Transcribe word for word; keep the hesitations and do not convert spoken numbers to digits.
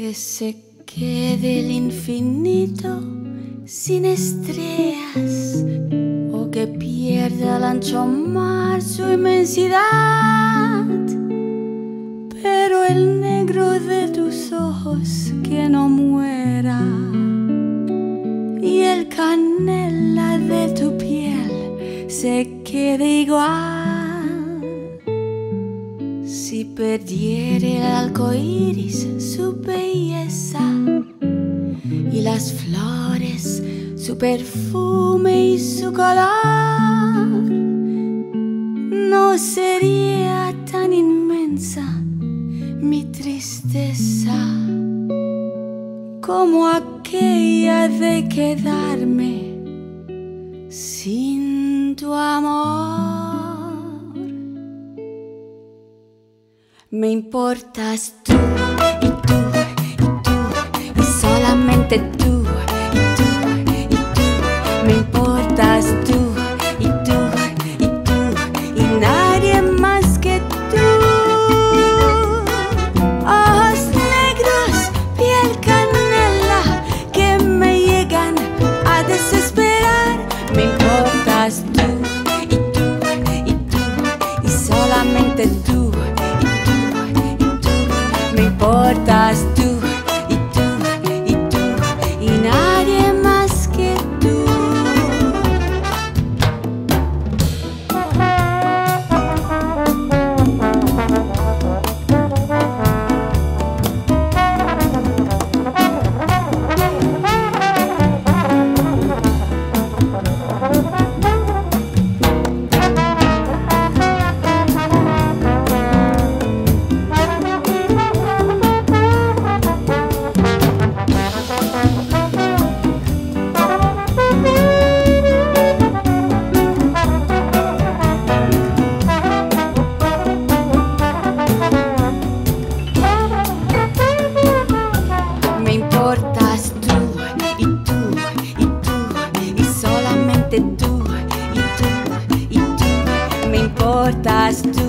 Que se quede el infinito sin estrellas, o que pierda el ancho mar su inmensidad, pero el negro de tus ojos que no muera, y el canela de tu piel se quede igual. Si perdiera el arco iris su belleza, y las flores su perfume y su color, no sería tan inmensa mi tristeza como aquella de quedarme sin tu amor. Me importas tú y tú y tú y solamente tú y tú y tú. Me importas tú y tú y tú y nadie más que tú. Ojos negros, piel canela, que me llegan a desesperar. Me importas tú y tú y tú y solamente tú. Me importas tú y tú y tú y nadie más que tú. Me importas tú y tú y tú y solamente tú y tú y tú. Me importas tú